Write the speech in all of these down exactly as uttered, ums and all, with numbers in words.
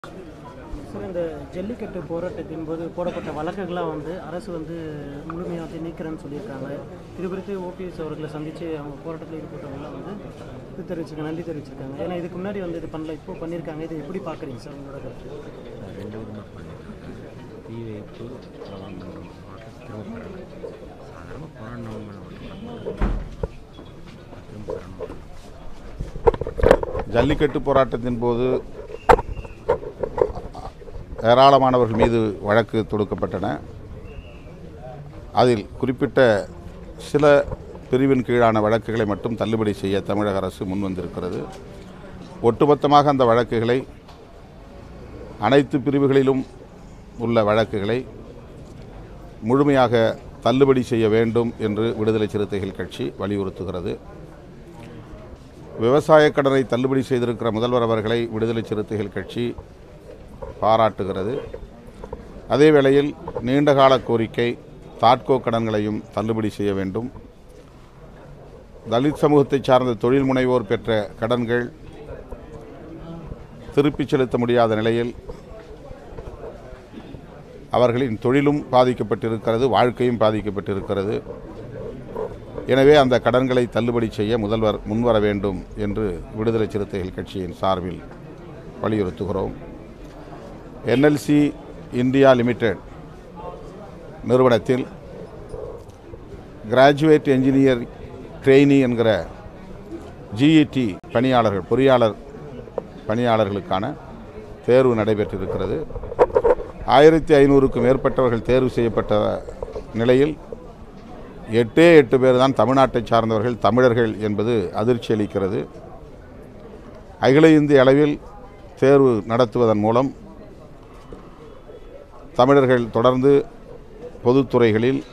Sir, இந்த ஜல்லிக்கட்டு போராட்டத்தின் போது போடப்பட்ட வழக்குகளாக வந்து அரசு வந்து முழுமையாக வந்து நீக்கிறேன்னு சொல்லியிருக்காங்க. இது குறித்து ஓபிஎஸ் அவர்களை சந்தித்து அவங்க போராட்டத்தில் ஈடுபட்டவங்களாம் வந்து இது தெரிவிச்சிருக்காங்க, நன்றி தெரிவிச்சிருக்காங்க. ஏன்னா இதுக்கு முன்னாடி வந்து இது பண்ணல, இப்போ பண்ணியிருக்காங்க. இது எப்படி பார்க்குறீங்க சார் உங்களோட கருத்து? ரெண்டு விதமாக பண்ணியிருக்காங்க. தீ வைப்பு சாதாரணமாக போராடினவங்களை ஜல்லிக்கட்டு போராட்டத்தின் போது ஏராளமானவர்கள் மீது வழக்கு தொடுக்கப்பட்டன. அதில் குறிப்பிட்ட சில பிரிவின் கீழான வழக்குகளை மட்டும் தள்ளுபடி செய்ய தமிழக அரசு முன்வந்திருக்கிறது. ஒட்டுமொத்தமாக அந்த வழக்குகளை, அனைத்து பிரிவுகளிலும் உள்ள வழக்குகளை முழுமையாக தள்ளுபடி செய்ய வேண்டும் என்று விடுதலை சிறுத்தைகள் கட்சி வலியுறுத்துகிறது. விவசாய கடனை தள்ளுபடி செய்திருக்கிற முதல்வர் அவர்களை விடுதலை சிறுத்தைகள் கட்சி பாராட்டுகிறது. அதே வேளையில் நீண்டகால கோரிக்கை தாட்கோ கடன்களையும் தள்ளுபடி செய்ய வேண்டும். தலித் சமூகத்தை சார்ந்த தொழில் முனைவோர் பெற்ற கடன்கள் திருப்பிச் செலுத்த முடியாத நிலையில் அவர்களின் தொழிலும் பாதிக்கப்பட்டிருக்கிறது, வாழ்க்கையும் பாதிக்கப்பட்டிருக்கிறது. எனவே அந்த கடன்களை தள்ளுபடி செய்ய முதல்வர் முன்வர வேண்டும் என்று விடுதலை சிறுத்தைகள் கட்சியின் சார்பில் வலியுறுத்துகிறோம். என்எல்சி இந்தியா லிமிடெட் நிறுவனத்தில் கிராஜுவேட் என்ஜினியர் ட்ரெயினி என்கிற ஜிஇடி பணியாளர்கள் பொறியாளர் பணியாளர்களுக்கான தேர்வு நடைபெற்றிருக்கிறது. ஆயிரத்தி ஐநூறுக்கும் மேற்பட்டவர்கள் தேர்வு செய்யப்பட்ட நிலையில் எட்டே எட்டு பேர் தான் தமிழ்நாட்டை சார்ந்தவர்கள், தமிழர்கள் என்பது அதிர்ச்சி அளிக்கிறது. அகில இந்திய அளவில் தேர்வு நடத்துவதன் மூலம் தமிழர்கள் தொடர்ந்து பொதுத்துறைகளில்,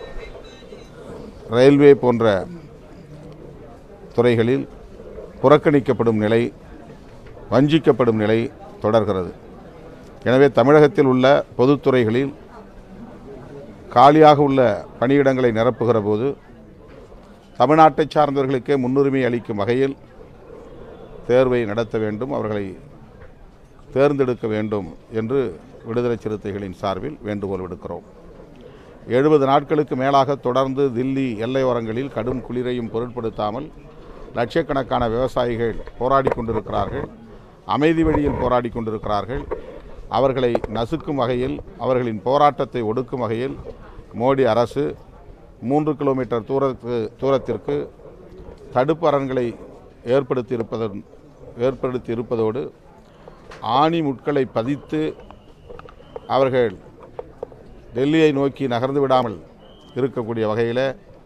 ரயில்வே போன்ற துறைகளில் புறக்கணிக்கப்படும் நிலை, வஞ்சிக்கப்படும் நிலை தொடர்கிறது. எனவே தமிழகத்தில் உள்ள பொதுத்துறைகளில் காலியாக உள்ள பணியிடங்களை நிரப்புகிற போது தமிழ்நாட்டை சார்ந்தவர்களுக்கே முன்னுரிமை அளிக்கும் வகையில் தேர்வை நடத்த வேண்டும், அவர்களை தேர்ந்தெடுக்க வேண்டும் என்று விடுதலை சிறுத்தைகளின் சார்பில் வேண்டுகோள் விடுக்கிறோம். எழுபது நாட்களுக்கு மேலாக தொடர்ந்து தில்லி எல்லையோரங்களில் கடும் குளிரையும் பொருட்படுத்தாமல் லட்சக்கணக்கான விவசாயிகள் போராடி கொண்டிருக்கிறார்கள், அமைதி வழியில் போராடி கொண்டிருக்கிறார்கள். அவர்களை நசுக்கும் வகையில், அவர்களின் போராட்டத்தை ஒடுக்கும் வகையில் மோடி அரசு மூன்று கிலோமீட்டர் தூரத்து தூரத்திற்கு தடுப்பு அரண்களை ஏற்படுத்தி இருப்பதன் ஏற்படுத்தி இருப்பதோடு ஆணி முட்களை பதித்து அவர்கள் டெல்லியை நோக்கி நகர்ந்து விடாமல் இருக்கக்கூடிய வகையில்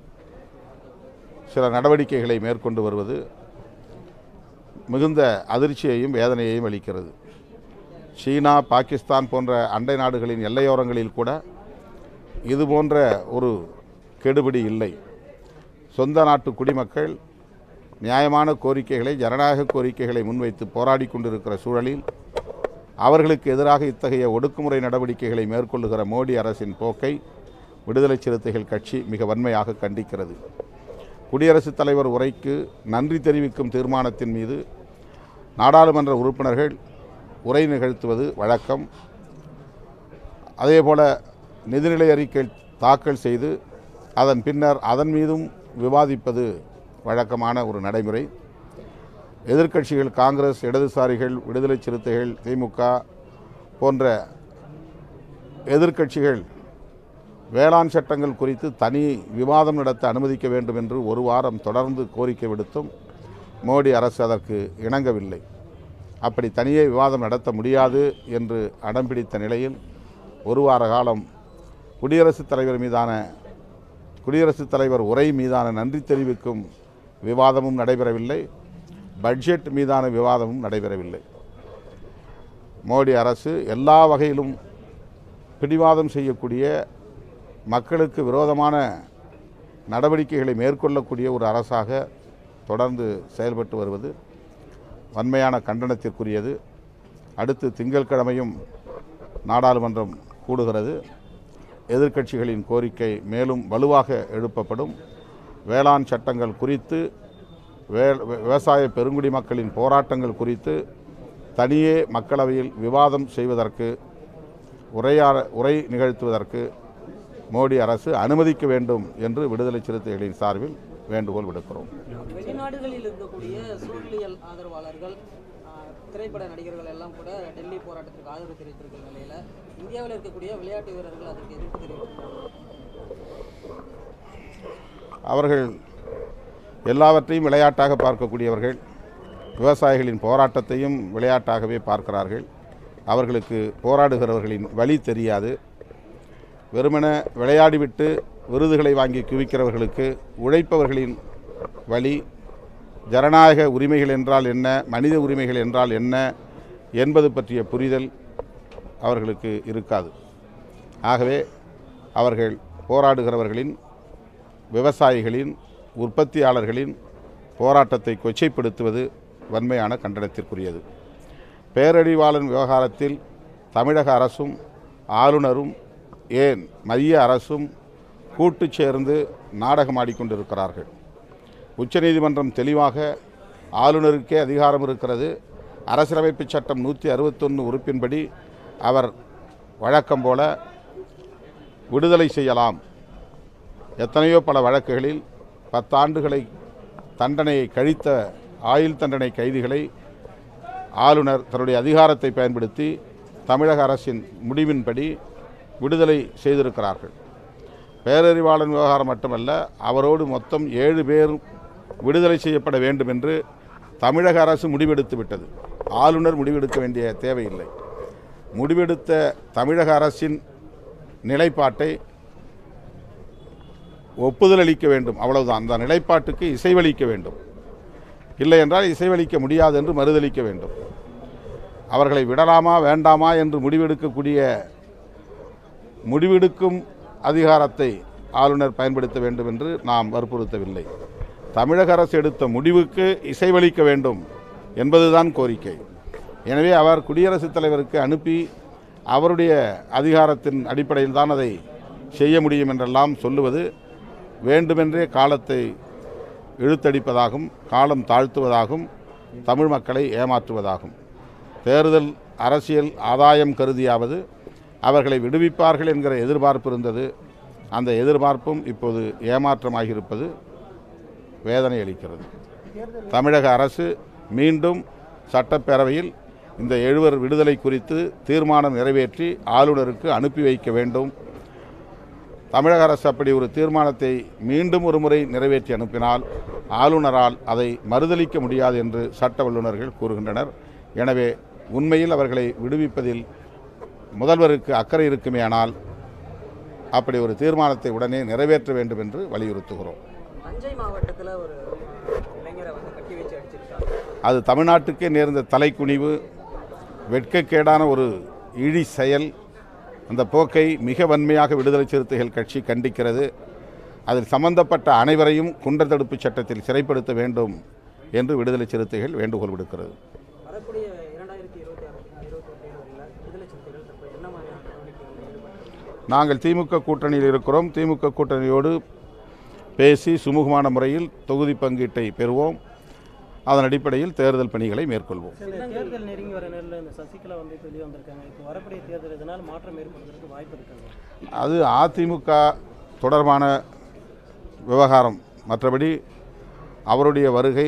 சில நடவடிக்கைகளை மேற்கொண்டு வருவது மிகுந்த அதிர்ச்சியையும் வேதனையையும் அளிக்கிறது. சீனா, பாகிஸ்தான் போன்ற அண்டை நாடுகளின் எல்லையோரங்களில் கூட இது போன்ற ஒரு கெடுபிடி இல்லை. சொந்த நாட்டு குடிமக்கள் நியாயமான கோரிக்கைகளை, ஜனநாயக கோரிக்கைகளை முன்வைத்து போராடி கொண்டிருக்கிற சூழலில் அவர்களுக்கு எதிராக இத்தகைய ஒடுக்குமுறை நடவடிக்கைகளை மேற்கொள்ளுகிற மோடி அரசின் போக்கை விடுதலை சிறுத்தைகள் கட்சி மிக வன்மையாக கண்டிக்கிறது. குடியரசுத் தலைவர் உரைக்கு நன்றி தெரிவிக்கும் தீர்மானத்தின் மீது நாடாளுமன்ற உறுப்பினர்கள் உரை நிகழ்த்துவது வழக்கம். அதேபோல நிதிநிலை அறிக்கை தாக்கல் செய்து அதன் பின்னர் அதன் மீதும் விவாதிப்பது வழக்கமான ஒரு நடைமுறை. எதிர்க்கட்சிகள் காங்கிரஸ், இடதுசாரிகள், விடுதலை சிறுத்தைகள், திமுக போன்ற எதிர்க்கட்சிகள் வேளாண் சட்டங்கள் குறித்து தனி விவாதம் நடத்த அனுமதிக்க வேண்டும் என்று ஒரு வாரம் தொடர்ந்து கோரிக்கை விடுத்தும் மோடி அரசு அதற்கு இணங்கவில்லை. அப்படி தனியே விவாதம் நடத்த முடியாது என்று அடம்பிடித்த நிலையில் ஒரு வார காலம் குடியரசுத் தலைவர் மீதான குடியரசுத் தலைவர் உரை மீதான நன்றி தெரிவிக்கும் விவாதமும் நடைபெறவில்லை, பட்ஜெட் மீதான விவாதமும் நடைபெறவில்லை. மோடி அரசு எல்லா வகையிலும் பிடிவாதம் செய்யக்கூடிய, மக்களுக்கு விரோதமான நடவடிக்கைகளை மேற்கொள்ளக்கூடிய ஒரு அரசாக தொடர்ந்து செயல்பட்டு வருவது வன்மையான கண்டனத்திற்குரியது. அடுத்து திங்கட்கிழமையும் நாடாளுமன்றம் கூடுகிறது. எதிர்க்கட்சிகளின் கோரிக்கை மேலும் வலுவாக எழுப்பப்படும். வேளாண் சட்டங்கள் குறித்து, வே விவசாய பெருங்குடி மக்களின் போராட்டங்கள் குறித்து தனியே மக்களவையில் விவாதம் செய்வதற்கு உரையாட உரை நிகழ்த்துவதற்கு மோடி அரசு அனுமதிக்க வேண்டும் என்று விடுதலை சிறுத்தைகளின் சார்பில் வேண்டுகோள் விடுக்கிறோம். வெளிநாடுகளில் இருக்கக்கூடிய சூழலியல் ஆதரவாளர்கள், திரைப்பட நடிகர்கள் எல்லாம் கூட டெல்லி போராட்டத்திற்கு ஆதரவு தெரிவித்திருக்கிற நிலையில் இந்தியாவில் இருக்கக்கூடிய விளையாட்டு வீரர்கள் அதற்கு எதிர்ப்பு தெரிவித்திருக்கிறார்கள். அவர்கள் எல்லாவற்றையும் விளையாட்டாக பார்க்கக்கூடியவர்கள். விவசாயிகளின் போராட்டத்தையும் விளையாட்டாகவே பார்க்கிறார்கள். அவர்களுக்கு போராடுகிறவர்களின் வழி தெரியாது. வெறுமன விளையாடிவிட்டு விருதுகளை வாங்கி குவிக்கிறவர்களுக்கு உழைப்பவர்களின் வழி, ஜனநாயக உரிமைகள் என்றால் என்ன, மனித உரிமைகள் என்றால் என்ன என்பது பற்றிய புரிதல் அவர்களுக்கு இருக்காது. ஆகவே அவர்கள் போராடுகிறவர்களின், விவசாயிகளின், உற்பத்தியாளர்களின் போராட்டத்தை கொச்சைப்படுத்துவது வன்மையான கண்டனத்திற்குரியது. பேரறிவாளன் விவகாரத்தில் தமிழக அரசும் ஆளுநரும் ஏன் மைய அரசும் கூட்டு சேர்ந்து நாடகமாடிக்கொண்டிருக்கிறார்கள். உச்சநீதிமன்றம் தெளிவாக ஆளுநருக்கே அதிகாரம் இருக்கிறது. அரசியலமைப்பு சட்டம் நூற்றி அறுபத்தொன்று உறுப்பின்படி அவர் வழக்கம் போல விடுதலை செய்யலாம். எத்தனையோ பல வழக்குகளில் பத்தாண்டுகளை தண்டனையை கழித்த ஆயுள் தண்டனை கைதிகளை ஆளுநர் தன்னுடைய அதிகாரத்தை பயன்படுத்தி தமிழக அரசின் முடிவின்படி விடுதலை செய்திருக்கிறார்கள். பேரறிவாளன் விவகாரம் மட்டுமல்ல, அவரோடு மொத்தம் ஏழு பேர் விடுதலை செய்யப்பட வேண்டும் என்று தமிழக அரசு முடிவெடுத்து விட்டது. ஆளுநர் முடிவெடுக்க வேண்டிய தேவையில்லை. முடிவெடுத்த தமிழக அரசின் நிலைப்பாட்டை ஒப்புதல் அளிக்க வேண்டும், அவ்வளவுதான். அந்த நிலைப்பாட்டுக்கு இசைவளிக்க வேண்டும். இல்லை என்றால் இசைவளிக்க முடியாது என்று மறுதளிக்க வேண்டும். அவர்களை விடலாமா வேண்டாமா என்று முடிவெடுக்கக்கூடிய முடிவெடுக்கும் அதிகாரத்தை ஆளுநர் பயன்படுத்த வேண்டும் என்று நாம் வற்புறுத்தவில்லை. தமிழக அரசு எடுத்த முடிவுக்கு இசைவளிக்க வேண்டும் என்பதுதான் கோரிக்கை. எனவே அவர் குடியரசுத் தலைவருக்கு அனுப்பி அவருடைய அதிகாரத்தின் அடிப்படையில் தான் அதை செய்ய முடியும் என்றெல்லாம் சொல்லுவது வேண்டுமென்றே காலத்தை இழுத்தடிப்பதாகும், காலம் தாழ்த்துவதாகும், தமிழ் மக்களை ஏமாற்றுவதாகும். தேர்தல் அரசியல் ஆதாயம் கருதியாவது அவர்களை விடுவிப்பார்கள் என்கிற எதிர்பார்ப்பு இருந்தது. அந்த எதிர்பார்ப்பும் இப்போது ஏமாற்றமாகியிருப்பது வேதனை அளிக்கிறது. தமிழக அரசு மீண்டும் சட்டப்பேரவையில் இந்த எழுவர் விடுதலை குறித்து தீர்மானம் நிறைவேற்றி ஆளுநருக்கு அனுப்பி வைக்க வேண்டும். தமிழக அரசு அப்படி ஒரு தீர்மானத்தை மீண்டும் ஒரு முறை நிறைவேற்றி அனுப்பினால் ஆளுநரால் அதை மறுதளிக்க முடியாது என்று சட்ட வல்லுநர்கள் கூறுகின்றனர். எனவே உண்மையில் அவர்களை விடுவிப்பதில் முதல்வருக்கு அக்கறை இருக்குமேயானால் அப்படி ஒரு தீர்மானத்தை உடனே நிறைவேற்ற வேண்டும் என்று வலியுறுத்துகிறோம். தஞ்சை மாவட்டத்தில் ஒரு இளைஞரை வந்து கட்டி வச்சு அடிச்சிருக்காங்க. அது தமிழ்நாட்டுக்கே நேர்ந்த தலைக்குனிவு, வெட்கக்கேடான ஒரு இழி செயல். அந்த போக்கை மிக வன்மையாக விடுதலை சிறுத்தைகள் கட்சி கண்டிக்கிறது. அதில் சம்பந்தப்பட்ட அனைவரையும் குண்டர் தடுப்பு சட்டத்தில் சிறைப்படுத்த வேண்டும் என்று விடுதலை சிறுத்தைகள் வேண்டுகோள் விடுக்கிறது. வரக்கூடிய இரண்டாயிரத்தி இருபத்தி ஆறு இருபத்தி ஏழு விடுதலை சிறுத்தைகள் தற்போது என்ன மாதிரியான நடவடிக்கைகளில் ஈடுபட்டு நாங்கள் திமுக கூட்டணியில் இருக்கிறோம். திமுக கூட்டணியோடு பேசி சுமூகமான முறையில் தொகுதி பங்கீட்டை பெறுவோம். அதன் அடிப்படையில் தேர்தல் பணிகளை மேற்கொள்வோம். தேர்தல் நெருங்கி வர நேரில் இந்த சசிகலா வந்து வெளியே வந்திருக்காங்க. இப்போ வரக்கூடிய தேர்தல் இதனால் மாற்றம் ஏற்படுவதற்கு வாய்ப்பு இருக்காங்க. அது அதிமுக தொடர்பான விவகாரம். மற்றபடி அவருடைய வருகை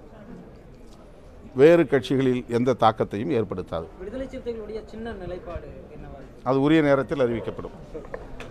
வேறு கட்சிகளில் எந்த தாக்கத்தையும் ஏற்படுத்தாது. விடுதலை சிறுத்தைகளுடைய சின்ன நிலைப்பாடு என்னவா? அது உரிய நேரத்தில் அறிவிக்கப்படும்.